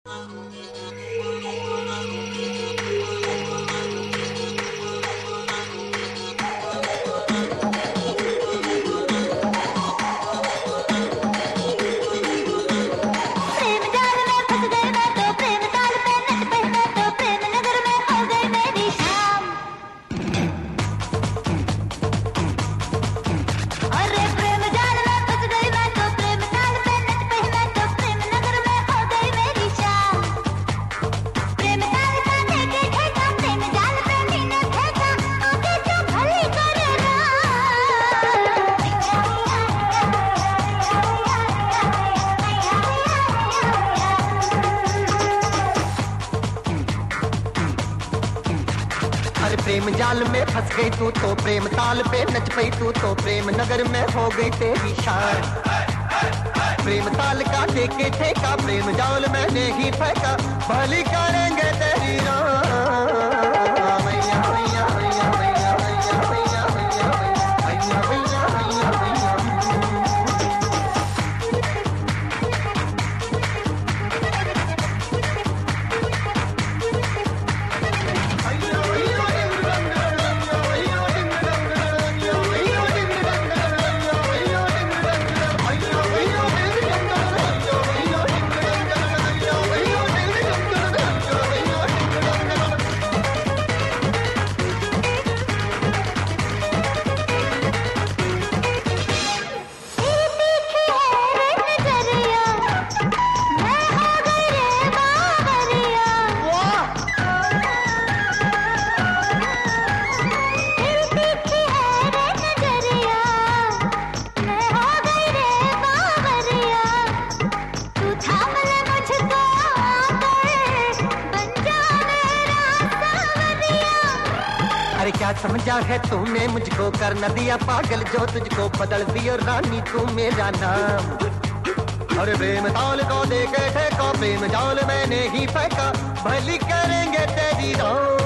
प्रेम जाल में फंस गई तू तो प्रेम ताल पे नच पई तू तो प्रेम नगर में हो गई तेरी शान। प्रेम ताल का देके ठेका प्रेम जाल में नहीं फेंका भली करेंगे तेरी क्या समझा है तूने मुझको कर न दिया पागल जो तुझको बदल दिया रानी तू मेरा नाम। और प्रेम ताल को देखे ठेका प्रेम जाल मैंने ही फेंका भली करेंगे तेरी राम।